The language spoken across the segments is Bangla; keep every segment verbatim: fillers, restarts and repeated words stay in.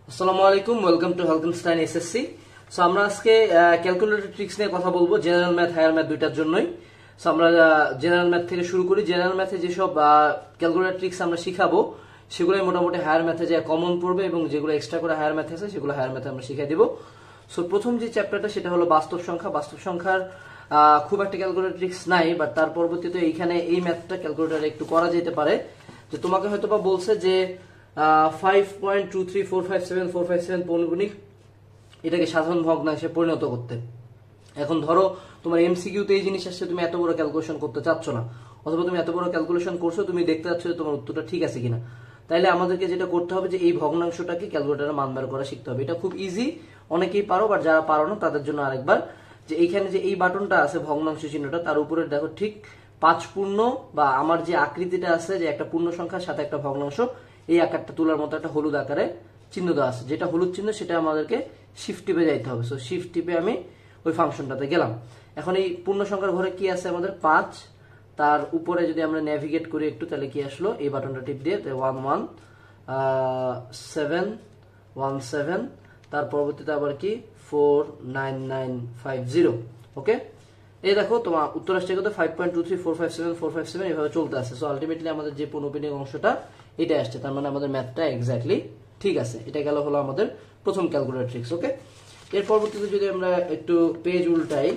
আসসালামু আলাইকুম, ওয়েলকাম টু হেলকেনস্টাইন এসএসসি। সো আমরা আজকে ক্যালকুলেটর ট্রিক্স নিয়ে কথা বলবো, জেনারেল ম্যাথ, হায়ার ম্যাথ দুইটার জন্যই। সো আমরা জেনারেল ম্যাথ থেকে শুরু করি। জেনারেল ম্যাথে যেসব ক্যালকুলেটর ট্রিক্স আমরা শিখাবো সেগুলোই মোটামুটি হায়ার ম্যাথে যে কমন পড়বে, এবং যেগুলো এক্সট্রা করে হায়ার ম্যাথে আছে সেগুলো হায়ার ম্যাথে আমরা শিখিয়ে দিব। সো প্রথম যে চ্যাপ্টারটা সেটা হলো বাস্তব সংখ্যা। বাস্তব সংখ্যার খুব একটা ক্যালকুলেটর ট্রিক্স নাই, বাট তার পরবর্তীতে এইখানে এই ম্যাথটা ক্যালকুলেটরে একটু করা যেতে পারে। যে তোমাকে হয়তো বা বলছে যে five point two three four five seven four five seven পৌনগুণিক এটাকে সাধারণ ভগ্নাংশে পরিণত করতে। এখন ধরো তোমার এমসিকিউতে এই জিনিস আসছে, তুমি এত বড় ক্যালকুলেশন করতে চাচ্ছ না, অথবা তুমি এত বড় ক্যালকুলেশন করছো, তুমি দেখতে চাচ্ছ যে তোমার উত্তরটা ঠিক আছে কিনা। তাইলে আমাদেরকে যেটা করতে হবে যে এই ভগ্নাংশটাকে ক্যালকুলেটরে মান বের করা শিখতে হবে। এটা খুব ইজি, অনেকেই পারো, বাট যারা পারো না তাদের জন্য আরেকবার, যে এইখানে যে এই বাটনটা আছে ভগ্নাংশ চিহ্নটা, তার উপরে দেখো ঠিক পাঁচ পূর্ণ বা আমার যে আকৃতিটা আছে, যে একটা পূর্ণ সংখ্যার সাথে একটা ভগ্নাংশ, এই আকারটা তোলার মতো একটা হলুদ আকারে চিহ্ন দেওয়া আছে। যেটা হলুদ চিহ্ন সেটা আমাদেরকে শিফট টিপে যাইতে হবে। সো শিফট টিপে আমি ওই ফাংশনটাতে গেলাম। এখন এই পূর্ণ সংখ্যার ঘরে কি আছে আমাদের পাঁচ, তার উপরে যদি আমরা নেভিগেট করি একটু, তাহলে কি আসলো, এই বাটনটা টিপ দিয়ে one one seven one seven, তার পরবর্তীতে আবার কি four nine nine five zero. Okay, এই দেখো তোমার উত্তর আসছে কত, five point two three four five seven four five seven, এভাবে চলতে আছে। সো আলটিমেটলি আমাদের যে পৌনপিণ্ডিক অংশটা এটা আসছে, তার মানে আমাদের ম্যাথটা এক্স্যাক্টলি ঠিক আছে। এটা গেল হলো আমাদের প্রথম ক্যালকুলেটর ট্রিক্স। ওকে, এর পরবর্তীতে যদি আমরা একটু পেজ উল্টাই,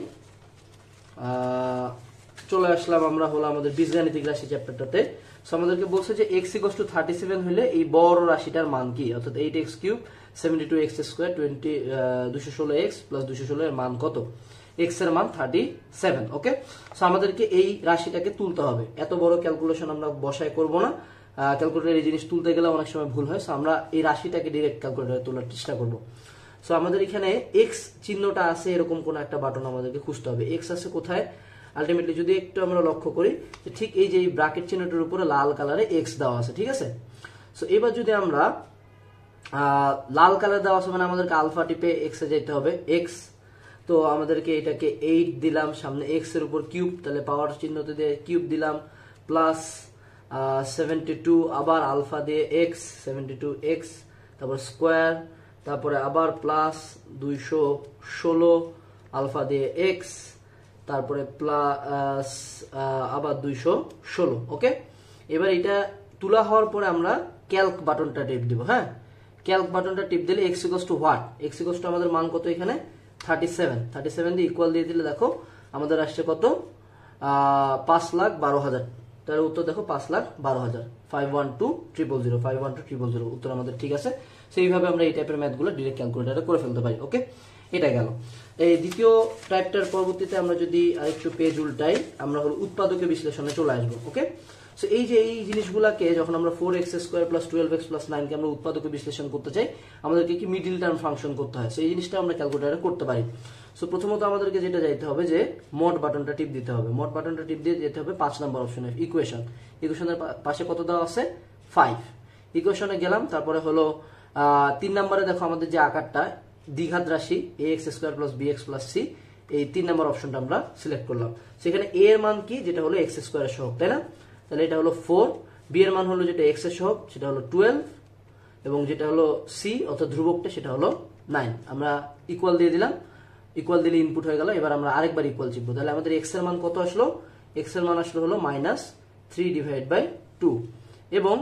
চলে আসলাম আমরা হলো আমাদের বীজগাণিতিক রাশি চ্যাপ্টারটাতে। সো আমাদেরকে বলছে যে x equals to thirty seven হলে এই বড় রাশিটার মান কি, অর্থাৎ eight x cube seventy two x square twenty দুশো ষোলো এক্স প্লাস দুশো ষোলো এর মান কত, এক্স এর মান থার্টি সেভেন। ওকে, সো আমাদেরকে এই রাশিটাকে তুলতে হবে। এত বড় ক্যালকুলেশন আমরা বসায় করব না, ক্যালকুলেটর এই জিনিস তুলতে গেলে অনেক সময় ভুল হয়। সো আমরা এই রাশিটাকে ডিরেক্ট ক্যালকুলেটরে তোলার চেষ্টা করব। সো আমাদের এখানে এক্স চিহ্নটা আছে, এরকম কোন একটা বাটন আমাদেরকে খুঁজতে হবে। এক্স আছে কোথায়, আলটিমেটলি যদি একটু আমরা লক্ষ্য করি, ঠিক এই যে ব্র্যাকেট চিহ্নটার উপরে লাল কালারে এক্স দেওয়া আছে, ঠিক আছে। সো এবার যদি আমরা লাল কালার দেওয়া আছে, মানে আমাদেরকে আলফা টিপে এক্স এ যেতে হবে। এক্স, তো আমাদেরকে এটাকে এইট দিলাম, সামনে এক্স এর উপর কিউব, তাহলে পাওয়ার চিহ্নতে দিয়ে কিউব দিলাম, প্লাস সেভেন্টি টু, আবার আলফা দিয়ে এক্স সেভেন্টি টু এক্স, তারপর স্কোয়ার, তারপরে আবার প্লাস দুইশো ষোলো আলফা দিয়ে এক্স, তারপরে প্লাস আবার দুইশো ষোলো। ওকে, এবার এটা তোলা হওয়ার পরে আমরা ক্যালক বাটনটা টিপ দিব। হ্যাঁ, ক্যালক বাটনটা টিপ দিলে x equals to what, x equals to আমাদের মান কত এখানে থার্টি সেভেন। থার্টি সেভেন দিয়ে ইকুয়াল দিয়ে দিলে দেখো আমাদের আসছে কত, পাঁচ লাখ বারো হাজার। তার উত্তর দেখো পাঁচ লাখ বারো হাজার, five one two triple zero five one two triple zero উত্তর আমাদের ঠিক আছে। সেইভাবে আমরা এই টাইপের ম্যাথগুলো ডিরেক্ট ক্যালকুলেটারে করে ফেলতে পারি। ওকে, এটা গেল। এই দ্বিতীয় টাইপটার পরবর্তীতে আমরা যদি আরেকটু পেজ উল্টাই, আমরা হলো উৎপাদকের বিশ্লেষণে চলে আসবো। ওকে, সো এই যে এই জিনিসগুলোকে যখন আমরা four x square plus twelve x plus নাইনকে আমরা উৎপাদকে বিশ্লেষণ করতে চাই, আমাদেরকে কি মিডিল টার্ম ফাংশন করতে হয়। সেই জিনিসটা আমরা ক্যালকুলেটারে করতে পারি। সো প্রথমত আমাদেরকে যেটা যাইতে হবে যে মোড বাটনটা টিপ দিতে হবে। মোড বাটনটা টিপ দিয়ে যেতে হবে পাঁচ নম্বর অপশনে, ইকুয়েশন। ইকুয়েশনের পাশে কত দেওয়া আছে, ফাইভ। ইকুয়েশনে গেলাম, তারপরে হলো তিন নম্বরে দেখো আমাদের যে আকারটা দ্বিঘাত রাশি a x square plus b x plus c, এই তিন নম্বর অপশনটা আমরা সিলেক্ট করলাম। সেখানে এ এর মান কি, যেটা হলো এক্স স্কোয়ারের সহগ, তাই না। তাহলে এটা হলো ফোর, বি এর মান হলো যেটা এক্স এর সহগ সেটা হলো টুয়েলভ, এবং যেটা হলো সি অর্থাৎ ধ্রুবকটা সেটা হলো নাইন। আমরা ইকুয়াল দিয়ে দিলাম, ইকুয়াল দিলে ইনপুট হয়ে গেল। এবার আমরা আরেকবার ইকুয়াল চিপবো, তাহলে আমাদের এক্স এর মান কত আসলো, এক্স এর মান আসলো হলো minus three divide by two, এবং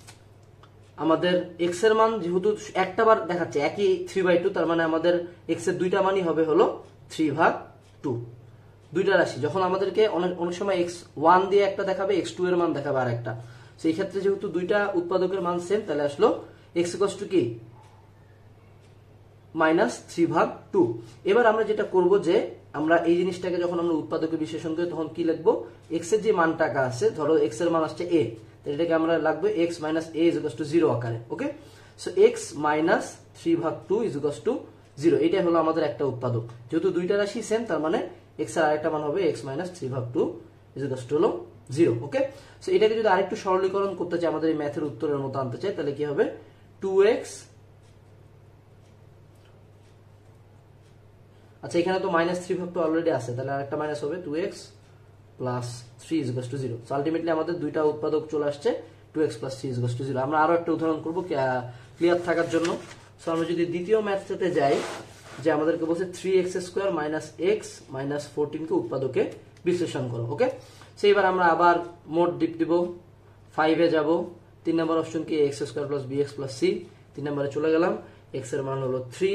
আমাদের এক্স এর মান যেহেতু একটা বার দেখাচ্ছে একই থ্রি বাই টু, তার মানে আমাদের এক্স এর দুইটা মানই হবে হলো থ্রি ভাগ টু। দুইটা রাশি যখন আমাদেরকে অনেক অনেক সময় এক্স ওয়ান দিয়ে একটা দেখাবে, এক্স টু এর মান দেখাবে আর একটা। সেই ক্ষেত্রে যেহেতু দুইটা উৎপাদকের মান সেম, তাহলে আসলো এক্স ইকুয়ালস টু কি মাইনাস থ্রি ভাগ টু। এবার আমরা যেটা করব যে আমরা এই জিনিসটাকে যখন আমরা উৎপাদকে বিশ্লেষণ করি তখন কি লিখবো, এক্স এর যে মানটাকা আছে, ধরো এক্স এর মান আসছে এ, এটাকে আমরা লাগবে x minus a is equals to zero আকারে। Okay, so x minus three ভাগ two is equals to zero. এটাই হলো আমাদের একটা উৎপাদক। যেহেতু দুইটা রাশি সেম, তার মানে এক্স এর আরেকটা মান হবে এক্স মাইনাস থ্রি ভাগ টু ইজ ইকুয়ালস টু হলো জিরো। ওকে, সো এটাকে যদি আরেকটু সরলীকরণ করতে চাই, আমাদের এই ম্যাথের উত্তরের মতো আনতে চাই, তাহলে কি হবে, টু এক্স, আচ্ছা এখানে তো মাইনাস থ্রি ভাগ টু অলরেডি আছে, তাহলে আরেকটা মাইনাস হবে two x plus three is equals to zero. So ultimately আমাদের দুইটা উৎপাদক চলে আসছে two x plus three is equals to zero. আমরা আরো একটা উদাহরণ করবো ক্লিয়ার থাকার জন্য। সো আমরা যদি দ্বিতীয় ম্যাথটাতে যাই, যে আমাদেরকে বলছে three x square minus x minus ফোরটিনকে উৎপাদকে বিশ্লেষণ করো। ওকে, সো এবার আমরা আবার মোট ডিপ দিব, ফাইভে যাব, তিন নম্বর অপশন কি x square plus b x plus c, তিন নম্বরে চলে গেলাম, এক্স এর মান হলো থ্রি,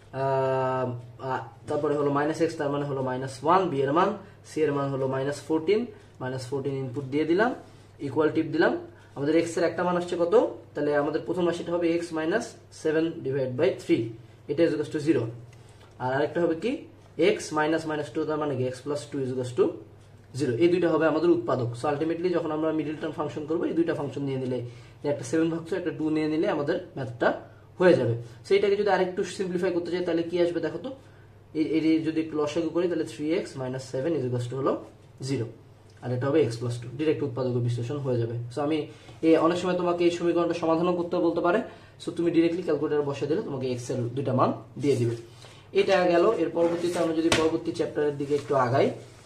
তারপরে হলো মাইনাস এক্স, তার মানে হলো মাইনাস ওয়ান, বি এর মান, সি এর মান হলো minus fourteen, minus fourteen input দিয়ে দিলাম, ইকুয়াল টিপ দিলাম। আমাদের এক্স এর একটা মান আসছে কত, তাহলে আমাদের প্রথম রাশিটা হবে x minus seven divide by three, এটা ইজ ইকুয়াল টু জিরো। আর আরেকটা হবে কি এক্স মাইনাস মাইনাস টু, তার মানে কি x plus two is equal to zero. এই দুইটা হবে আমাদের উৎপাদক। সো আলটিমেটলি যখন আমরা মিডল টার্ম ফাংশন করবো, এই দুইটা ফাংশন নিয়ে নিলে, একটা সেভেন ভাগছো একটা টু নিয়ে নিলে আমাদের ম্যাথটা হয়ে যাবে। সো এটাকে যদি আরেকটু সিম্পলিফাই করতে চাই তাহলে কি আসবে দেখো তো, এই যদি একটু লসাগু করি তাহলে three x minus seven is equal to হলো জিরো, আর এটা হবে এক্স প্লাস টু, ডিরেক্ট উৎপাদক বিশ্লেষণ হয়ে যাবে। সো আমি এই অনেক সময় তোমাকে এই সমীকরণটা সমাধানও করতে বলতে পারে, সো তুমি ডিরেক্টলি ক্যালকুলেটার বসে দিলে তোমাকে এক্স এর দুইটা মান দিয়ে দিবে। এটা গেল। এর পরবর্তীতে আমরা যদি পরবর্তী চ্যাপ্টারের দিকে একটু আগাই,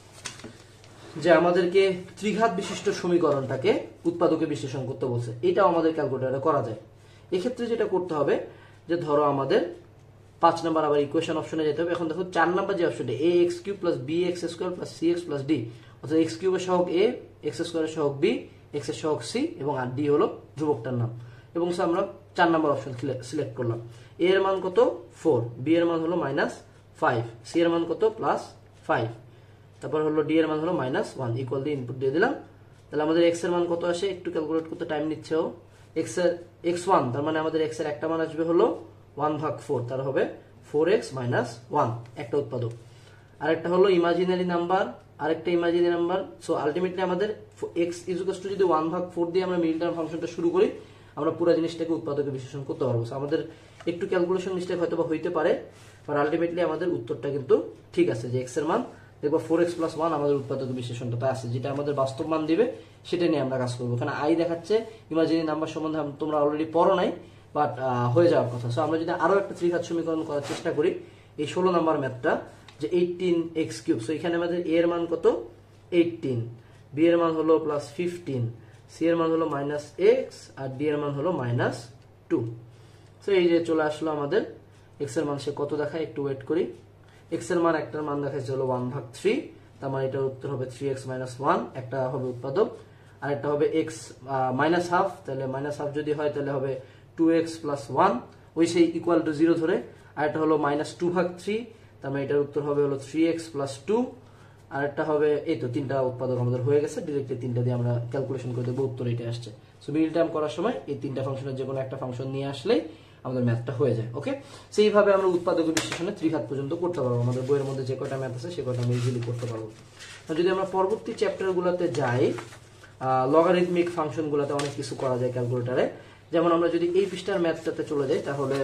যে আমাদেরকে ত্রিঘাত বিশিষ্ট সমীকরণটাকে উৎপাদকে বিশ্লেষণ করতে বলছে, এটাও আমাদের ক্যালকুলেটরে করা যায়। এক্ষেত্রে যেটা করতে হবে, যে ধরো আমাদের পাঁচ নাম্বার আবার ইকুয়েশন অপশনে যেতে হবে। এখন দেখো চার নাম্বার যে অপশনটা a x cube plus b x square plus c x plus d, অর্থাৎ এক্স কিউবের সহগ এ, এক্স স্কোয়ারের সহগ বি, এক্স এর সহগ সি এবং আর ডি হলো ধ্রুবকটার নাম। এবং আমরা চার নাম্বার অপশন সিলেক্ট করলাম। এ এর মান কত ফোর, বি এর মান হলো মাইনাস ফাইভ, সি এর মান কত প্লাস ফাইভ, তারপর হলো ডি এর মান হলো মাইনাস ওয়ান, ইকুয়াল দিয়ে ইনপুট দিয়ে দিলাম। তাহলে আমাদের এক্স এর মান কত আসে, একটু ক্যালকুলেট করতে টাইম নিচ্ছে ও, এক্স এর এক্স ওয়ান, তার মানে আমাদের এক্স এর একটা মান আসবে হলো ওয়ান ভাগ ফোর, তার হবে ফোর এক্স মাইনাস ওয়ান, একটা উৎপাদক। আরেকটা হলো ইমাজিনারি নাম্বার, আরেকটা ইমাজিনারি নাম্বার। সো আলটিমেটলি আমাদের এক্স ইজ ইকুয়াল টু যদি ওয়ান ভাগ ফোর দিয়ে আমরা মিডল টার্ম ফাংশনটা শুরু করি, আমরা পুরো জিনিসটাকে উৎপাদকে বিশ্লেষণ করতে পারবো। আমাদের একটু ক্যালকুলেশন মিস্টেক হয়তো বা হইতে পারে, বাট আলটিমেটলি আমাদের উত্তরটা কিন্তু ঠিক আছে, যে এক্স এর মান দেখবো ফোর এক্স প্লাস ওয়ান আমাদের উৎপাদক বিশ্লেষণটা আছে, যেটা আমাদের বাস্তব মান দিবে সেটা নিয়ে আমরা কাজ করবো। এখানে আই দেখাচ্ছে ইমাজিনারি নাম্বার সম্বন্ধে তোমরা অলরেডি পড়ো নাই, বাট হয়ে যাওয়ার কথা। সো আমরা যদি আরো একটা ত্রিঘাত সমীকরণ করার চেষ্টা করি, এই ষোলো নাম্বার ম্যাথটা, যে এইটিন এক্স কিউব। সো এখানে আমাদের এ এর মান কত এইটিন, বি এর মান হলো প্লাস ফিফটিন, সি এর মান হলো মাইনাস এক্স, আর ডি এর মান হলো মাইনাস টু। সো এই যে চলে আসলো আমাদের এক্স এর মান, সে কত দেখায় একটু ওয়েট করি। এক্স এর মান একটার মান দেখাচ্ছে হলো ওয়ান ভাগ থ্রি, তার মানে এটার উত্তর হবে থ্রি এক্স মাইনাস ওয়ান, একটা হবে উৎপাদক, আর একটা হবে এক্স মাইনাস হাফ, তাহলে মাইনাস হাফ যদি হয় তাহলে হবে টু এক্স প্লাস ওয়ান, ওই সেই ইকুয়াল টু জিরো ধরে, আর একটা হলো মাইনাস টু ভাগ থ্রি, তার মানে এটার উত্তর হবে হলো থ্রি এক্স প্লাস টু, আর একটা হবে, এই তো তিনটা উৎপাদক আমাদের হয়ে গেছে, ডিরেক্টলি তিনটা দিয়ে আমরা ক্যালকুলেশন করে দেবো, উত্তর এটা আসছে। সো মিডল টার্ম করার সময় এই তিনটা ফাংশনের যে কোনো একটা ফাংশন নিয়ে আসলেই আমাদের ম্যাথটা হয়ে যায়। ওকে, সেইভাবে আমরা উৎপাদক বিশ্লেষণে ত্রিঘাত পর্যন্ত করতে পারবো। আমাদের বইয়ের মধ্যে যে কয়টা ম্যাথ আছে সে কয়টা আমরা ইজিলি করতে পারবো। যদি আমরা পরবর্তী চ্যাপ্টারগুলোতে যাই, লগারিদমিক ফাংশনগুলোতে অনেক কিছু করা যায় ক্যালকুলেটারে। যেমন আমরা যদি এই পৃষ্ঠার ম্যাথটাতে চলে যাই, তাহলে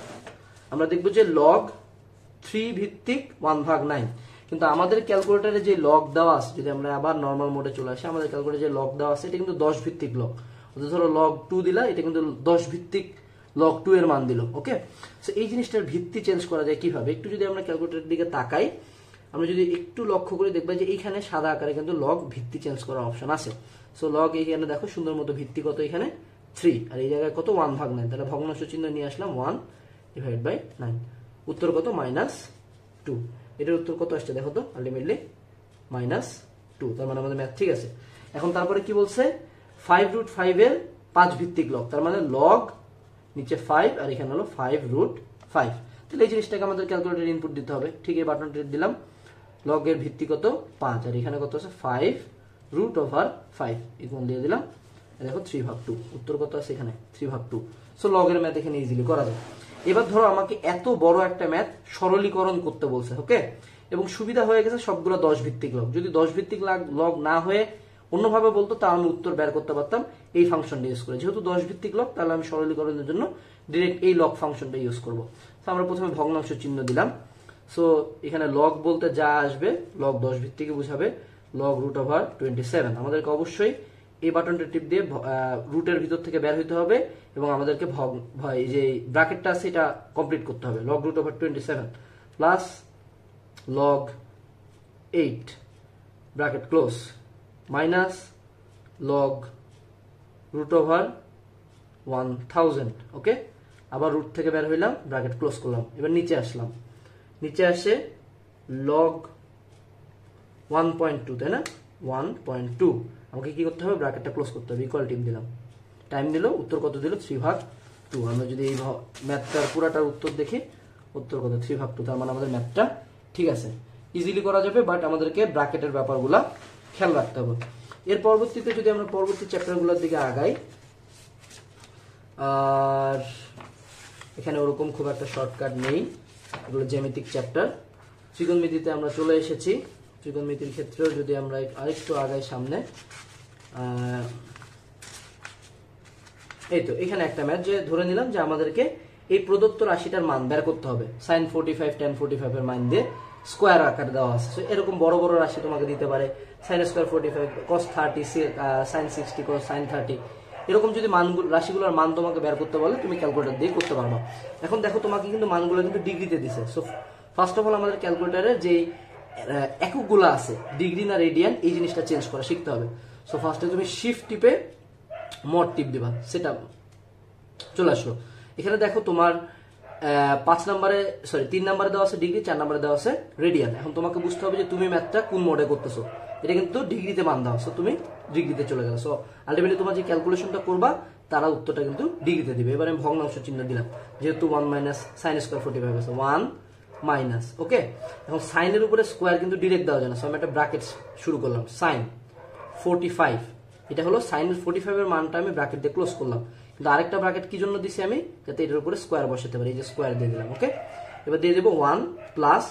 আমরা দেখবো যে লগ থ্রি ভিত্তিক ওয়ান ভাগ নাইন, কিন্তু আমাদের ক্যালকুলেটারে যে লগ দেওয়া আছে, যদি আমরা আবার নর্মাল মোডে চলে আসি, আমাদের ক্যালকুলেটারে যে লগ দেওয়া আছে এটা কিন্তু দশ ভিত্তিক লগ। ধরো লগ টু দিলা, এটা কিন্তু দশ ভিত্তিক লগ টু এর মান দিল। ওকে, সো এই জিনিসটার ভিত্তি চেঞ্জ করা যায় কিভাবে, একটু যদি আমরা ক্যালকুলেটারের দিকে তাকাই, আমরা যদি একটু লক্ষ্য করে দেখবা যে এইখানে সাদা আকারে কিন্তু লগ ভিত্তি চেঞ্জ করার অপশন আছে। সো লগ এইখানে দেখো সুন্দর মতো ভিত্তি কত, এখানে থ্রি, আর এই জায়গায় কত ওয়ান ভাগ নাইন, তাহলে ভগ্নাংশ চিহ্ন নিয়ে আসলাম ওয়ান ডিভাইড বাই নাইন, উত্তর কত মাইনাস টু। এটার উত্তর কত আসছে দেখো তো, আলটিমেটলি মাইনাস টু, তার মানে আমাদের ম্যাথ ঠিক আছে। এখন তারপরে কি বলছে, ফাইভ রুট ফাইভ এর পাঁচ ভিত্তিক লগ, তার মানে লগ নিচে ফাইভ আর এখানে হলো ফাইভ রুট ফাইভ। তাহলে এই জিনিসটাকে আমাদের ক্যালকুলেটর ইনপুট দিতে হবে। ঠিক এই বাটনটা দিলাম, লগ এর ভিত্তি কত পাঁচ, আর এখানে কত আছে five root over five, equal দিয়ে দিলাম, দেখো থ্রি ভাগ টু, উত্তর কত আছে এখানে থ্রি ভাগ টু। সো লগের ম্যাথ এখানে ইজিলি করা যায়। এবার ধরো আমাকে এত বড় একটা ম্যাথ সরলীকরণ করতে বলছে, ওকে, এবং সুবিধা হয়ে গেছে সবগুলো দশ ভিত্তিক লগ। যদি দশ ভিত্তিক লগ না হয়ে অন্যভাবে বলতো তাহলে আমি উত্তর বের করতে পারতাম এই ফাংশনটা ইউজ করে। যেহেতু দশ ভিত্তিক লগ, তাহলে আমি সরলীকরণের জন্য ডিরেক্ট এই লগ ফাংশনটা ইউজ করবো। তো আমরা প্রথমে ভগ্নাংশ চিহ্ন দিলাম। সো এখানে লগ বলতে যা আসবে, লগ দশ ভিত্তিকে বুঝাবে, log root over twenty seven. আমাদেরকে অবশ্যই এই বাটনটা টিপ দিয়ে রুটের ভিতর থেকে বের হইতে হবে এবং আমাদেরকে এই যে ব্র্যাকেটটা আছে এটা কমপ্লিট করতে হবে। Log root over twenty seven plus log eight bracket close minus log root over one thousand, okay, আবার রুট থেকে বের হইলাম, ব্র্যাকেট ক্লোজ করলাম। এবার নিচে আসলাম, নিচে আসে লগ ওয়ান পয়েন্ট টু, তাই না, ওয়ান পয়েন্ট টু। আমাকে কি করতে হবে, ব্র্যাকেটটা ক্লোজ করতে হবে, ইকুয়াল টিম দিলাম, টাইম দিল, উত্তর কত দিল, থ্রি ভাগ টু। আমরা যদি এই ম্যাথটার পুরাটার উত্তর দেখি, উত্তর কত, থ্রি ভাগ টু। তার মানে আমাদের ম্যাথটা ঠিক আছে, ইজিলি করা যাবে, বাট আমাদেরকে ব্র্যাকেটের ব্যাপারগুলা খেয়াল রাখতে হবে। এর পরবর্তীতে যদি আমরা পরবর্তী চ্যাপ্টারগুলোর দিকে আগাই, আর এখানে ওরকম খুব একটা শর্টকাট নেই, এগুলো জ্যামিতিক চ্যাপ্টার। ত্রিকোণমিতিতে আমরা চলে এসেছি। ত্রিকোণমিতির ক্ষেত্রেও যদি আমরা আরেকটু আগাই সামনে, এই তো এখানে একটা ম্যাথ, যে ধরে নিলাম যে আমাদেরকে এই প্রদত্ত রাশিটার মান বের করতে হবে, sine forty five tan forty five এর মান দিয়ে স্কোয়ার আকার দেওয়া আছে। এরকম বড় বড় রাশি তোমাকে দিতে পারে, sine square forty five, cos thirty, sine sixty, cos sine thirty, এরকম যদি মানগুলো রাশিগুলোর মান তোমাকে বের করতে বলে, তুমি ক্যালকুলেটর দিয়ে করতে পারবে। এখন দেখো তোমাকে কিন্তু মানগুলো কিন্তু ডিগ্রিতে দিছে। সো ফার্স্ট অফ অল আমাদের ক্যালকুলেটরে যে এককগুলো আছে, ডিগ্রি না রেডিয়ান, এই জিনিসটা চেঞ্জ করা শিখতে হবে। সো ফার্স্টে তুমি শিফট টিপে মড টিপ দিবা, সেটা চলে আসলো। এখানে দেখো তোমার পাঁচ নম্বরে সরি তিন নম্বরে দেওয়া আছে ডিগ্রি, চার নম্বরে দেওয়া আছে রেডিয়ান। এখন তোমাকে বুঝতে হবে যে তুমি ম্যাথটা কোন মোডে করতেছো। এটা কিন্তু ডিগ্রিতে মান দেওয়া, সো তুমি ডিগ্রিতে চলে গেল। সো আলটিমেটলি তোমার যে ক্যালকুলেশনটা করবা, তারা উত্তরটা কিন্তু ডিগ্রিতে দিবে। এবার আমি ভগ্নাংশ চিহ্ন দিলাম, যেহেতু one minus sine square forty five আছে, ওয়ান মাইনাস, ওকে। এখন সাইনের উপরে স্কোয়ার কিন্তু ডিরেক্ট দেওয়া যায় না, সো আমি একটা ব্র্যাকেট শুরু করলাম, সাইন ফোর্টি ফাইভ, এটা হলো সাইনের ফোর্টি ফাইভ এর মানটা আমি ব্র্যাকেট দিয়ে ক্লোজ করলাম। কিন্তু আরেকটা ব্র্যাকেট কি জন্য দিছি আমি, যাতে এটার উপরে স্কোয়ার বসাতে পারি, এই যে স্কোয়ার দিয়ে দিলাম, ওকে। এবার দিয়ে দেবো ওয়ান প্লাস,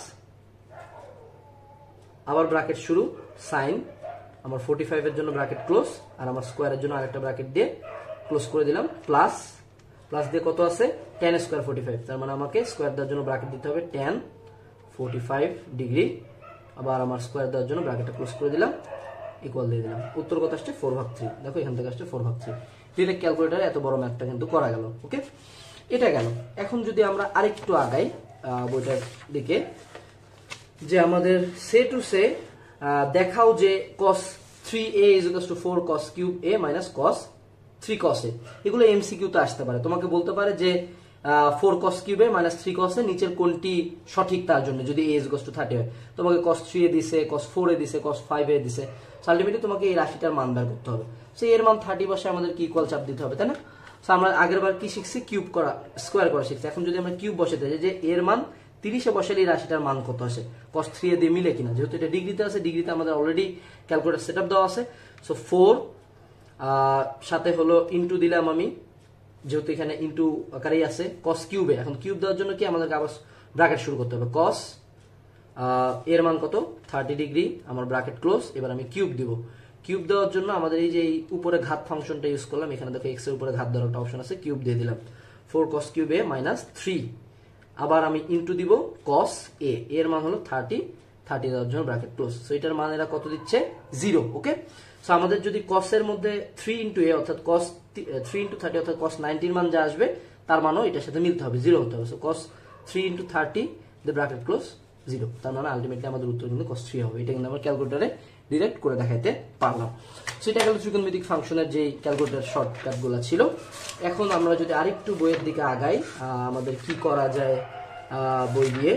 আবার ব্র্যাকেট শুরু, সাইন আমার ফোর্টি ফাইভ এর জন্য ব্র্যাকেট ক্লোজ, আর আমার স্কোয়ারের জন্য আরেকটা ব্র্যাকেট দিয়ে ক্লোজ করে দিলাম, প্লাস প্লাস দিয়ে কত আছে, টেন স্কোয়ার ফোর্টি ফাইভ, তার মানে আমাকে স্কোয়ার দেওয়ার জন্য ব্র্যাকেট দিতে হবে টেন ফোর্টি ফাইভ ডিগ্রি, আবার আমার স্কোয়ার দেওয়ার জন্য ব্র্যাকেটটা ক্লোজ করে দিলাম, ইকুয়াল দিয়ে দিলাম। উত্তর কত আসছে, ফোর ভাগ থ্রি। দেখো এখান থেকে আসছে ফোর ভাগ থ্রি। ডিরেক্ট ক্যালকুলেটারে এত বড় ম্যাথটা কিন্তু করা গেল, ওকে। এটা গেল। এখন যদি আমরা আরেকটু আগাই বইটার দিকে, যে আমাদের সে টু সে দেখাও যে cos three a is equals to four cos cube a minus cos three cos a, এগুলো এমসিকিউ তে আসতে পারে। তোমাকে বলতে পারে যে four cos cube a minus three cos a নিচের কোনটি সঠিক, তার জন্য যদি a is equals to thirty হয়, তোমাকে cos থ্রি এ দিছে, cos ফোর এ দিছে, cos ফাইভ এ দিছে। আলটিমেটলি তোমাকে এই রাশিটার মান বের করতে হবে। সো এর মান থার্টি বসে আমাদের কি ইকুয়াল চাপ দিতে হবে, তাই না? সো আমরা আগের বার কি শিখছি, কিউব করা, স্কোয়ার করা শিখছি। এখন যদি আমরা কিউব বসাতে যাই, যে এর মান তিরিশে বসালে এই রাশিটার মান কত আসে, cos থ্রি এ দিয়ে মিলে কিনা, যেহেতু এটা ডিগ্রিতে আছে, ডিগ্রিতে আমাদের অলরেডি ক্যালকুলেটর সেটআপ দেওয়া আছে। সো ফোর সাথে হলো ইনটু দিলাম আমি, যেহেতু এখানে ইনটু আকারেই আছে, cos কিউবে। এখন কিউব দেওয়ার জন্য কি আমাদেরকে আবার ব্র্যাকেট শুরু করতে হবে, cos এর মান কত, থার্টি ডিগ্রি, আমার ব্র্যাকেট ক্লোজ। এবার আমি কিউব দিব। কিউব দেওয়ার জন্য আমাদের এই যে উপরে ঘাত ফাংশনটা ইউজ করলাম, এখানে দেখো এক্স এর উপরে ঘাত দেওয়ার একটা অপশন আছে, কিউব দিয়ে দিলাম, four cos cube a minus three, আবার আমি ইনটু দিব cos a, এর মান হলো থার্টি, থার্টি দেওয়ার জন্য ব্র্যাকেট ক্লোজ। সো এটার মান এরা কত দিচ্ছে, জিরো, ওকে। সো আমাদের যদি cos এর মধ্যে থ্রি ইনটু a অর্থাৎ cos থ্রি ইনটু থার্টি অর্থাৎ cos নাইনটির মান যা আসবে, তার মানও এটার সাথে মিলতে হবে, জিরো হতে হবে। So cos three into thirty the bracket close zero, তার মানে আলটিমেটলি আমাদের উত্তর কিন্তু cos থ্রি হবে। এটা কিন্তু আমরা ক্যালকুলেটরে ডিরেক্ট করে দেখাইতে পারলাম। সো এটা গেল ত্রিকোণমিতিক ফাংশনের যে ক্যালকুলেটর শর্টকাট গুলো ছিল। এখন আমরা যদি আরেকটু বইয়ের দিকে আগাই, আমাদের কি করা যায় বই দিয়ে,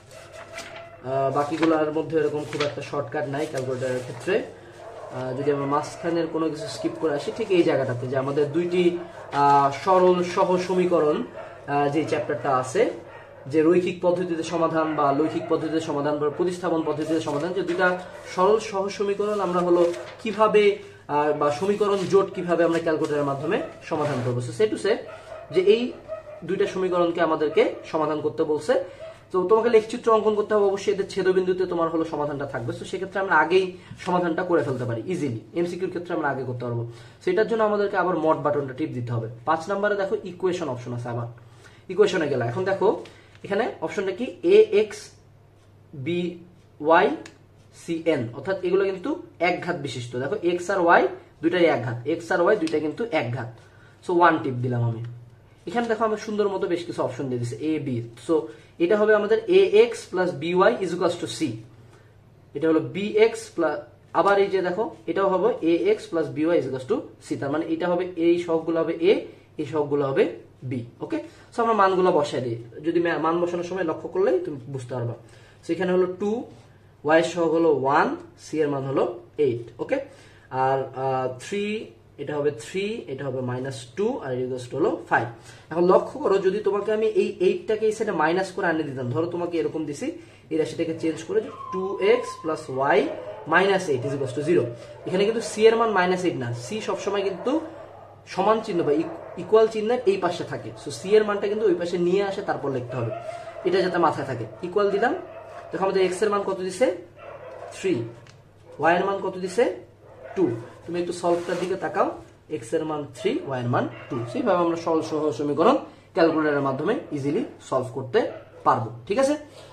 বাকিগুলোর মধ্যে এরকম খুব একটা শর্টকাট নাই ক্যালকুলেটরের ক্ষেত্রে। যদি আমরা মাঝখানের কোনো কিছু স্কিপ করে আসি, ঠিক এই জায়গাটাতে যে আমাদের দুইটি সরল সহ সমীকরণ যে চ্যাপ্টারটা আছে, যে রৈখিক পদ্ধতিতে সমাধান বা লৈখিক পদ্ধতিতে সমাধান বা প্রতিস্থাপন পদ্ধতিতে সমাধান, যে দুইটা সরল সহ সমীকরণ আমরা হলো কিভাবে বা সমীকরণ জোট কিভাবে আমরা ক্যালকুলেটরের মাধ্যমে সমাধান করবো। সে টু সে যে এই দুইটা সমীকরণকে আমাদেরকে সমাধান করতে বলছে। তো তোমাকে লেখচিত্র অঙ্কন করতে হবে, অবশ্যই এদের ছেদবিন্দুতে তোমার হলো সমাধানটা থাকবে। তো সেক্ষেত্রে আমরা আগেই সমাধানটা করে ফেলতে পারি ইজিলি, এমসিকিউর ক্ষেত্রে আমরা আগে করতে পারবো। সেটার জন্য আমাদেরকে আবার মড বাটনটা টিপ দিতে হবে। পাঁচ নম্বরে দেখো ইকুয়েশন অপশন আছে, আবার ইকুয়েশনে গেলে এখন দেখো এখানে অপশনটা কি, a x b y c n, অর্থাৎ এগুলো কিন্তু এক ঘাত বিশিষ্ট। দেখো এক্স আর ওয়াই দুইটাই এক ঘাত, এক্স আর ওয়াই দুইটা কিন্তু এক ঘাত। সো ওয়ান টিপ দিলাম আমি। এখানে দেখো আমি সুন্দর মতো বেশ কিছু অপশন দিয়ে দিচ্ছি, এ বি। সো এটা হবে আমাদের a x plus b y is equals to c, এটা হলো বি এক্স প্লাস, আবার এই যে দেখো এটাও হবে a x plus b y is equals to c, তার মানে এটা হবে এই সবগুলো হবে এ, এই সবগুলো হবে বি। ওকে, সো আমরা মানগুলো বসাই দিই, যদি মান বসানোর সময় লক্ষ্য করলেই তুমি বুঝতে পারবা। সেখানে হলো টু, ওয়াই সহগ হলো ওয়ান, সি এর মান হলো এইট। ওকে, আর থ্রি এটা হবে থ্রি, এটা হবে মাইনাস টু, আর ইকুয়াল হলো ফাইভ। এখন লক্ষ্য করো, যদি তোমাকে আমি এই এইটটাকে এই সাইডে মাইনাস করে আনিয়ে দিতাম, ধরো তোমাকে এরকম দিছি, এই রাশিটাকে চেঞ্জ করে two x plus y minus eight is equal to zero. এখানে কিন্তু সি এর মান মাইনাস এইট না, সি সবসময় কিন্তু সমান চিহ্ন বা ইকুয়াল চিহ্নের এই পাশে থাকে। সো সি এর মানটা কিন্তু ওই পাশে নিয়ে আসে, তারপর লিখতে হবে, এটা যাতে মাথায় থাকে। ইকুয়াল দিলাম, দেখো আমাদের এক্স এর মান কত দিছে থ্রি, ওয়াই এর মান কত দিছে টু। তুমি একটু সলভটার দিকে তাকাও, এক্স এর মান থ্রি, ওয়াই এর মান টু। সেইভাবে আমরা সরল সহজ সমীকরণ ক্যালকুলেটরের মাধ্যমে ইজিলি সলভ করতে পারবো। ঠিক আছে,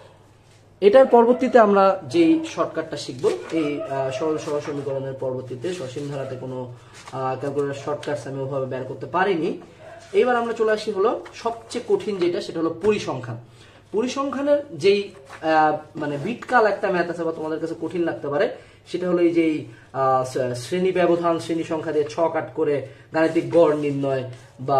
এটার পরবর্তীতে আমরা যেই শর্টকাটটা শিখবো, এই সরল সহজ সমীকরণের পরবর্তীতে সসীম ধারাতে কোনো ক্যালকুলেটর শর্টকাটস আমি ওভাবে বের করতে পারিনি। এইবার আমরা চলে আসি হলো সবচেয়ে কঠিন যেটা, সেটা হলো পরিসংখ্যান। পরিসংখ্যানের যেই মানে বিটকাল একটা ম্যাথ আছে বা তোমাদের কাছে কঠিন লাগতে পারে, সেটা হলো এই যে শ্রেণী ব্যবধান, শ্রেণী সংখ্যা দিয়ে ছক আট করে গাণিতিক গড় নির্ণয় বা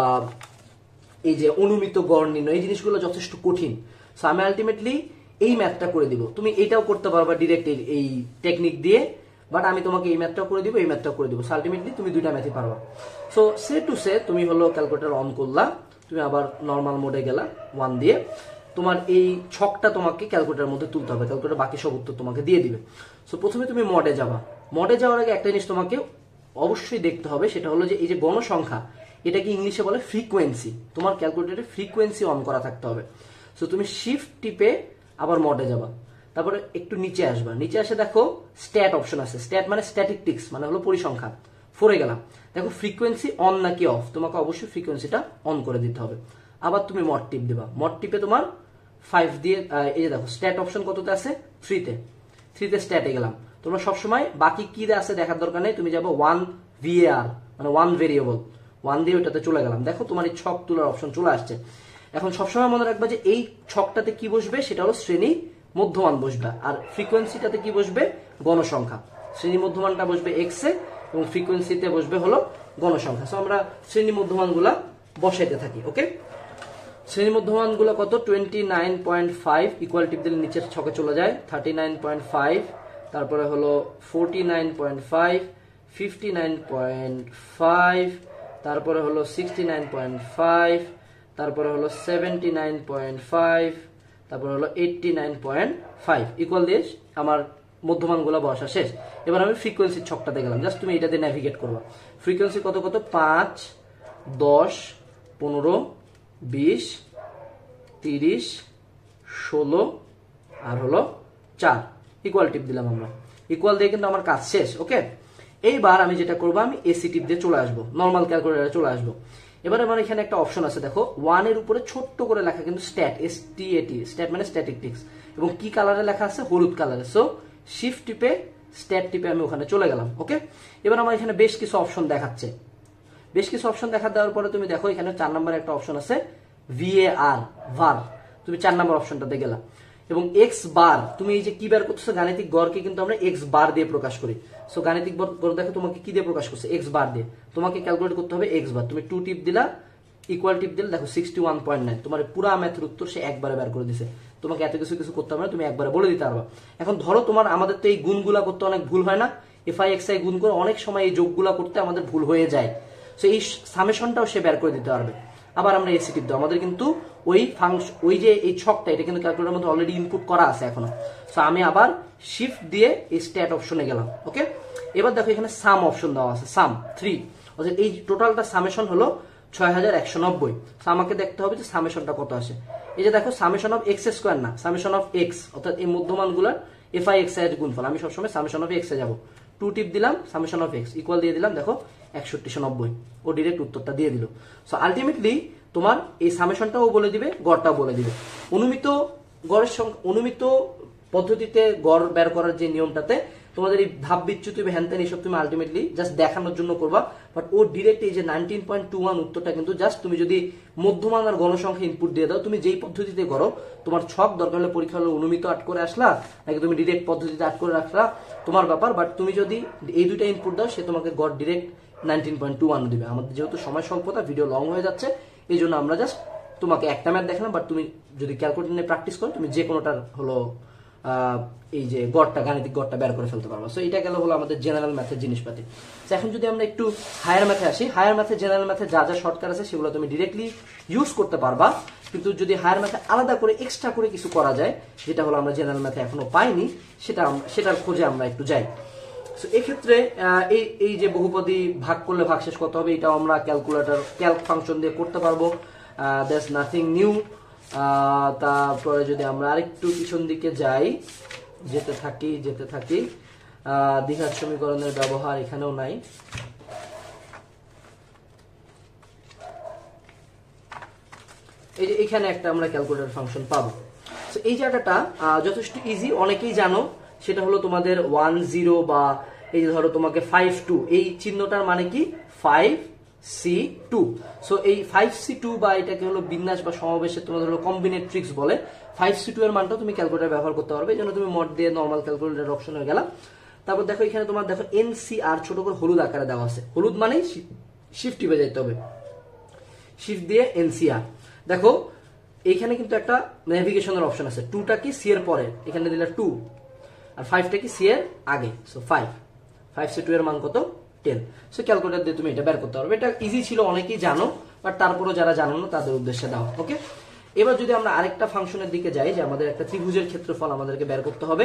এই যে অনুমিত গড় নির্ণয়, এই জিনিসগুলো যথেষ্ট কঠিন। সো আমি আলটিমেটলি এই ম্যাথটা করে দিব, তুমি এইটাও করতে পারবা ডিরেক্ট এই টেকনিক দিয়ে, বাট আমি তোমাকে এই ম্যাথটাও করে দিব, এই ম্যাথটাও করে দিব। সো আলটিমেটলি তুমি দুইটা ম্যাথই পারবা। সো সে টু সে তুমি হলো ক্যালকুলেটর অন করলা, তুমি আবার নর্মাল মোডে গেলা ওয়ান দিয়ে, তোমার এই ছকটা তোমাকে ক্যালকুলেটরের মধ্যে তুলতে হবে, ক্যালকুলেটর বাকি সব উত্তর তোমাকে দিয়ে দিবে। সো প্রথমে তুমি মডে যাবা, মডে যাওয়ার আগে একটা জিনিস তোমাকে অবশ্যই দেখতে হবে, সেটা হলো যে এই যে গণসংখ্যা, এটাকে ইংলিশে বলে ফ্রিকোয়েন্সি। তোমার ক্যালকুলেটরে ফ্রিকোয়েন্সি অন করা থাকতে হবে। সো তুমি শিফট টিপে আবার মডে যাবা, তারপরে একটু নিচে আসবা, নিচে আসে দেখো স্ট্যাট অপশন আছে। স্ট্যাট মানে স্ট্যাটিস্টিক্স, মানে হলো পরিসংখ্যান। ফোরে গেলাম, দেখো ফ্রিকোয়েন্সি অন নাকি অফ, তোমাকে অবশ্যই ফ্রিকোয়েন্সিটা অন করে দিতে হবে। আবার তুমি মড টিপ দিবা, মড টিপে তোমার ফাইভ দিয়ে এই যে দেখো স্ট্যাট অপশন কততে আছে থ্রিতে, থ্রিতে স্ট্যাটে গেলাম। তোমরা সবসময় বাকি কি আছে দেখার দরকার নেই, তুমি যাবো ওয়ান ভিএআর মানে ওয়ান ভেরিয়েবল, ওয়ান দিয়ে ওইটাতে চলে গেলাম। দেখো তোমার এই ছক তোলার অপশন চলে আসছে। এখন সবসময় মনে রাখবা যে এই ছকটাতে কি বসবে, সেটা হলো শ্রেণী মধ্যমান বসবে, আর ফ্রিকোয়েন্সিটাতে কি বসবে গণসংখ্যা। শ্রেণী মধ্যমানটা বসবে এক্স এ এবং ফ্রিকোয়েন্সিতে বসবে হলো গণসংখ্যা। সো আমরা শ্রেণী মধ্যমান গুলা বসাইতে থাকি। ওকে, শ্রেণী মধ্যমান গুলো কত twenty nine point five, equal টিপ দিলে নিচের ছকে চলে যায়, থার্টি নাইন পয়েন্ট ফাইভ, তারপরে হলো forty nine point five, fifty nine point five, তারপরে হলো সিক্সটি নাইন পয়েন্ট ফাইভ, তারপরে হলো সেভেন্টি নাইন পয়েন্ট ফাইভ, তারপরে হলো eighty nine point five. Equal দিয়ে আমার মধ্যমান গুলা বসা শেষ। এবার আমি ফ্রিকোয়েন্সির ছকটাতে গেলাম, জাস্ট তুমি এটাতে ন্যাভিগেট করবা। ফ্রিকোয়েন্সি কত কত পাঁচ, দশ, পনেরো, বিশ, তিরিশ, ষোলো আর হলো চার। ইকুয়াল টিপ দিলাম আমরা, ইকুয়াল দিয়ে কিন্তু আমার কাজ শেষ। ওকে, এইবার আমি যেটা করবো, আমি এসি টিপ দিয়ে চলে আসবো, নর্মাল ক্যালকুলেটরে চলে আসবো। এবার আমার এখানে একটা অপশন আছে, দেখো ওয়ান এর উপরে ছোট্ট করে লেখা কিন্তু stat, S T A T, stat মানে স্ট্যাটিস্টিক্স, এবং কি কালারে লেখা আছে হলুদ কালারে। সো শিফট টিপে স্ট্যাট টিপে আমি ওখানে চলে গেলাম। ওকে, এবার আমার এখানে বেশ কিছু অপশন দেখাচ্ছে, বেশ কিছু অপশন দেখা দেওয়ার পরে তুমি দেখো এখানে চার নম্বরে একটা অপশন আছে ভিএআর, ভার। তুমি চার নম্বর অপশনটাতে গেলাম, এবং এক্স বার, তুমি এই যে কি বার করতেছো গাণিতিক গড়কে কিন্তু আমরা এক্স বার দিয়ে প্রকাশ করি। সো গাণিতিক গড় দেখো তোমাকে কি দিয়ে প্রকাশ করছে, এক্স বার দিয়ে। তোমাকে ক্যালকুলেট করতে হবে এক্স বার, তুমি টু টিপ দিলা, ইকুয়াল টিপ দিলে দেখো সিক্সটি ওয়ান পয়েন্ট নাইন, তোমার পুরা ম্যাথের উত্তর সে একবারে বের করে দিছে। তোমাকে এত কিছু কিছু করতে হবে না, তুমি একবারে বলে দিতে পারবা। এখন ধরো তোমার, আমাদের তো এই গুণগুলা করতে অনেক ভুল হয় না, এফ আই এক্স আই গুণ করে অনেক সময় এই যোগগুলা করতে আমাদের ভুল হয়ে যায়। সো এই সামেশনটাও সে বের করে দিতে পারবে। আবার আমরা এসি টিপ দাও, আমাদের কিন্তু ওই ফাংশন, ওই যে এই ছকটা, এটা কিন্তু ক্যালকুলেটরের মধ্যে অলরেডি ইনপুট করা আছে এখনো। সো আমি আবার শিফট দিয়ে এই স্ট্যাট অপশনে গেলাম। ওকে, এবার দেখো এখানে সাম অপশন দেওয়া আছে, সাম থ্রি, অর্থাৎ এই টোটালটা সামেশন হলো ছয় হাজার একশো নব্বই। আমাকে দেখতে হবে যে সামেশনটা কত আসে। এই যে দেখো সামেশন অফ এক্স স্কোয়ার না, সামেশন অফ এক্স, অর্থাৎ এই মধ্যমান গুলার এফ আই এক্স এর গুণফল। আমি সবসময় সামেশন অফ এক্স এ যাবো, টু টিপ দিলাম, সামেশন অফ এক্স ইকুয়াল দিয়ে দিলাম, দেখো একষট্টিশো নব্বই, ও ডিরেক্ট উত্তরটা দিয়ে দিল। সো আলটিমেটলি তোমার এই সামেশনটাও বলে দিবে, গড়টাও বলে দিবে। অনুমিত গড়ের সংখ্যা, অনুমিত পদ্ধতিতে গড় বের করার যে নিয়মটাতে তোমাদের এই ধাপ বিচ্যুতি হ্যানত্যান এইসব তুমি আলটিমেটলি জাস্ট দেখানোর জন্য করবা, বাট ও ডিরেক্ট এই যে নাইনটিন পয়েন্ট টু ওয়ান উত্তরটা কিন্তু জাস্ট তুমি যদি মধ্যমান আর গণসংখ্যা ইনপুট দিয়ে দাও, তুমি যেই পদ্ধতিতে করো, তোমার ছক দরকার হলে পরীক্ষা হলে অনুমিত আট করে আসলা নাকি তুমি ডিরেক্ট পদ্ধতিতে আট করে রাখলা, তোমার ব্যাপার। বাট তুমি যদি এই দুইটা ইনপুট দাও, সে তোমাকে গড় direct nineteen point two one দিবে। আমাদের যেহেতু সময় স্বল্পতা, ভিডিও লং হয়ে যাচ্ছে, এই জন্য আমরা জাস্ট তোমাকে একটা ম্যাথ দেখালাম, বাট তুমি যদি ক্যালকুলেটর নিয়ে প্র্যাকটিস করো তুমি যে কোনোটার হলো এই যে গড়টা গাণিতিক গড়টা বের করে ফেলতে পারবো। সো এটা গেল হলো আমাদের জেনারেল ম্যাথের জিনিসপাতি। এখন যদি আমরা একটু হায়ার ম্যাথে আসি, হায়ার ম্যাথে জেনারেল ম্যাথে যা যা শর্টকাট আছে সেগুলো তুমি ডিরেক্টলি ইউজ করতে পারবা, কিন্তু যদি হায়ার ম্যাথে আলাদা করে এক্সট্রা করে কিছু করা যায় যেটা হলো আমরা জেনারেল ম্যাথে এখনো পাইনি, সেটা সেটার খোঁজে আমরা একটু যাই। সো এক্ষেত্রে এই এই যে বহুপদী ভাগ করলে ভাগশেষ কত হবে এটাও আমরা ক্যালকুলেটর ক্যালক ফাংশন দিয়ে করতে পারবো, দ্যাটস নাথিং নিউ। তারপরে যদি আমরা আরেকটু পিছন দিকে যাই, যেতে থাকি যেতে থাকি দ্বিঘাত সমীকরণের ব্যবহার এখানেও নাই। এই যে এখানে একটা আমরা ক্যালকুলেটর ফাংশন পাবো। তো এই জায়গাটা যথেষ্ট ইজি, অনেকেই জানো, সেটা হলো তোমাদের ওয়ান জিরো বা এই যে ধরো তোমাকে ফাইভ টু, এই চিহ্নটার মানে কি ফাইভ সি টু। সো এই ফাইভ সি টু বা এটাকে হলো বিন্যাস বা সমাবেশের তোমাদের হলো কম্বিনেট্রিক্স বলে। ফাইভ সি টু এর মানটা তুমি ক্যালকুলেটর ব্যবহার করতে পারবে, এই জন্য তুমি মড দিয়ে নর্মাল ক্যালকুলেটর অপশন হয়ে গেলাম। তারপর দেখো এখানে তোমার দেখো এন সি আর ছোট করে হলুদ আকারে দেওয়া আছে, হলুদ মানেই শিফট টিপে যাইতে হবে, শিফট দিয়ে এন সি আর। দেখো এইখানে কিন্তু একটা নেভিগেশনের অপশন আছে, টুটা কি সি এর পরে, এখানে দিলে টু, আর ফাইভটা কি সি এর আগে, so five five C two এর মান কত টেন। সো ক্যালকুলেটর দিয়ে তুমি এটা বের করতে পারবে। এটা ইজি ছিল, অনেকেই জানো, বাট তারপরও যারা জানো না তাদের উদ্দেশ্যে দাও। ওকে, এবার যদি আমরা আরেকটা ফাংশনের দিকে যাই যে আমাদের একটা ত্রিভুজের ক্ষেত্রফল আমাদেরকে বের করতে হবে,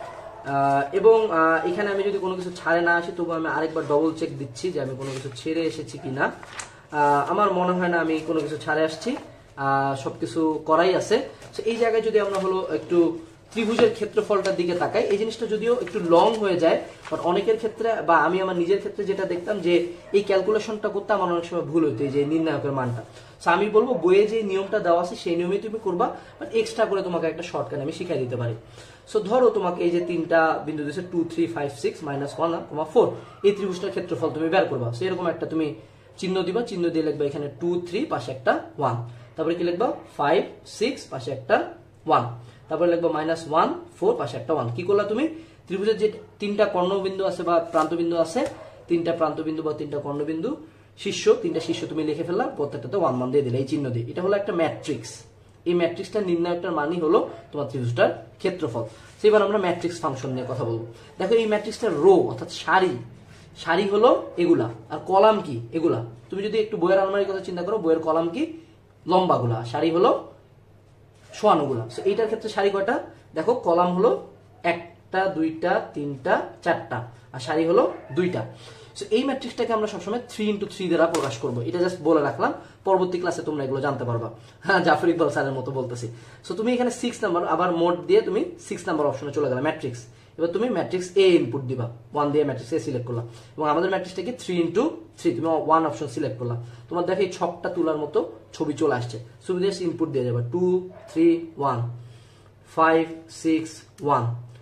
এবং এখানে আমি যদি কোনো কিছু ছাড়ে না আসি তবু আমি আরেকবার ডবল চেক দিচ্ছি যে আমি কোনো কিছু ছেড়ে এসেছি কিনা। আমার মনে হয় না আমি কোনো কিছু ছাড়ে আসছি, সবকিছু করাই আছে। তো এই জায়গায় যদি আমরা হলো একটু ত্রিভুজের ক্ষেত্রফলটার দিকে তাকাই, এই জিনিসটা যদিও একটু লং হয়ে যায়, বাট অনেকের ক্ষেত্রে বা আমি আমার নিজের ক্ষেত্রে যেটা দেখতাম যে এই ক্যালকুলেশনটা করতে আমার অনেক সময় ভুল হতো, এই যে নির্ণায়কের মানটা। সো আমি বলবো বইয়ে যে নিয়মটা দেওয়া আছে সেই নিয়মে তুমি করবা, বাট এক্সট্রা করে তোমাকে একটা শর্টকাট আমি শিখাই দিতে পারি। সো ধরো তোমাকে এই যে তিনটা বিন্দু দিয়েছে two three five six minus one comma four, এই ত্রিভুজটার ক্ষেত্রফল তুমি বের করবা। সো এরকম একটা তুমি চিহ্ন দিবা, চিহ্ন দিয়ে লিখবা এখানে টু থ্রি পাশে একটা ওয়ান, তারপরে কি লিখবা ফাইভ সিক্স পাশে একটা ওয়ান, তারপরে লিখবো মাইনাস ওয়ান ফোর পাশে একটা ওয়ান। কি করলা তুমি ত্রিভুজের যে তিনটা কর্ণবিন্দু আছে বা প্রান্তবিন্দু আছে, তিনটা প্রান্তবিন্দু বা তিনটা কর্ণবিন্দু শীর্ষ, তিনটা শীর্ষ তুমি লিখে ফেললা, প্রত্যেকটাতে ওয়ান ওয়ান দিয়ে দিলে এই চিহ্ন দিয়ে। এটা হলো একটা ম্যাট্রিক্স, এই ম্যাট্রিক্সটার নির্ণায়কটার মানই হলো তোমার ত্রিভুজটার ক্ষেত্রফল। এবার আমরা ম্যাট্রিক্স ফাংশন নিয়ে কথা বলবো। দেখো এই ম্যাট্রিক্সটার রো অর্থাৎ সারি, সারি হলো এগুলা, আর কলাম কি এগুলা। তুমি যদি একটু বইয়ের আলমারির কথা চিন্তা করো, বইয়ের কলাম কি লম্বাগুলা, সারি হলো সোয়ানুগুলা। সো এইটার ক্ষেত্রে সারি কয়টা, দেখো কলাম হলো একটা দুইটা তিনটা চারটা, আর সারি হলো দুইটা। সো এই ম্যাট্রিক্সটাকে আমরা সবসময় থ্রি ইন্টু থ্রি দ্বারা প্রকাশ করবো, এটা জাস্ট বলে রাখলাম, পরবর্তী ক্লাসে তোমরা এগুলো জানতে পারবা। হ্যাঁ, জাফর ইকবাল স্যারের মতো বলতেছি। সো তুমি এখানে সিক্স নাম্বার আবার মোড দিয়ে তুমি সিক্স নাম্বার অপশনে চলে গেলে ম্যাট্রিক্স। এবার তুমি ম্যাট্রিক্স এ ইনপুট দিবা, ওয়ান দিয়ে ম্যাট্রিক্স এ সিলেক্ট করলাম, এবং আমাদের ম্যাট্রিক্সটা কি থ্রি ইন্টু থ্রি, তুমি ওয়ান অপশন সিলেক্ট করলাম। তোমার দেখো এই ছকটা তোলার মতো ছবি চলে আসছে। তুমি জাস্ট ইনপুট দিয়ে যাবে two three one five six one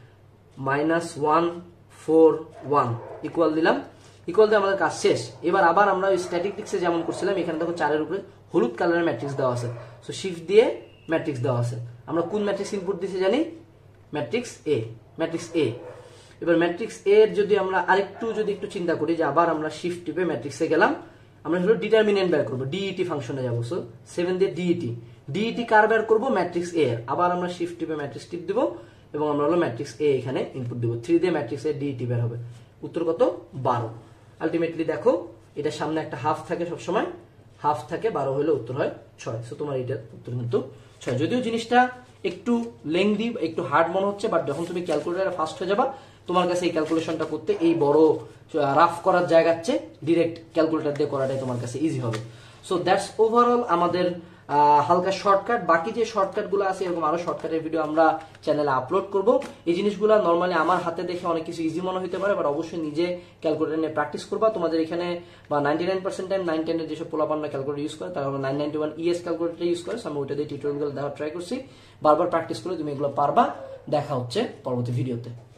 minus one four one equal দিলাম, ইকুয়াল দিয়ে আমাদের কাজ শেষ। এবার আবার আমরা ওই স্ট্যাটিস্টিক্সে যেমন করছিলাম, এখানে দেখো চারের উপরে হলুদ কালারের ম্যাট্রিক্স দেওয়া আছে, সো শিফট দিয়ে ম্যাট্রিক্স দেওয়া আছে। আমরা কোন ম্যাট্রিক্স ইনপুট দিতে জানি, ম্যাট্রিক্স এ, ম্যাট্রিক্স এ। এবার ম্যাট্রিক্স এ এর যদি আমরা আরেকটু যদি একটু চিন্তা করি যে আবার আমরা শিফট টিপে ম্যাট্রিক্সে গেলাম, আমরা হলো ডিটারমিনেন্ট বের করবো, ডিইটি ফাংশনে যাবো। সো সেভেন দিয়ে ডিইটি, ডিইটি কার বের করবো, ম্যাট্রিক্স এ এর। আবার আমরা শিফট টিপে ম্যাট্রিক্স টিপ দিব, এবং আমরা হলো ম্যাট্রিক্স এ এখানে ইনপুট দিব, থ্রি দিয়ে ম্যাট্রিক্স এ ডিইটি বের হবে। উত্তর কত, বারো। আলটিমেটলি দেখো এটা সামনে একটা হাফ থাকে, সবসময় হাফ থাকে, বারো হলে উত্তর হয় ছয়। সো তোমার এটার উত্তর কিন্তু ছয়। যদিও জিনিসটা একটু লেংদি, একটু হার্ড মনে হচ্ছে, বাট যখন তুমি ক্যালকুলেটারে ফাস্ট হয়ে যাবা, তোমার কাছে এই ক্যালকুলেশনটা করতে এই বড় রাফ করার জায়গার চেয়ে ডিরেক্ট ক্যালকুলেটার দিয়ে করাটাই তোমার কাছে ইজি হবে। সো দ্যাটস ওভারঅল আমাদের হালকা শর্টকাট। বাকি যে শর্টকাট গুলো আছে, এরকম আরো শর্টকাটের ভিডিও আমরা চ্যানেলে আপলোড করব। এই জিনিসগুলো নর্মালি আমার হাতে দেখে অনেক কিছু ইজি মনে হতে পারে, বাট অবশ্যই নিজে ক্যালকুলেটর নিয়ে প্র্যাকটিস করবা। তোমাদের এখানে বা ninety nine percent time nine টেনের যেসব পোলাপান্না ক্যালকুলেটর ইউজ করে, তারা nine ninety one ES calculator use করে। আমি ওইটা দিয়ে টিউটোরিয়ালগুলো দেওয়ার ট্রাই করছি। বারবার প্র্যাকটিস করে তুমি এগুলো পারবা। দেখা হচ্ছে পরবর্তী ভিডিওতে।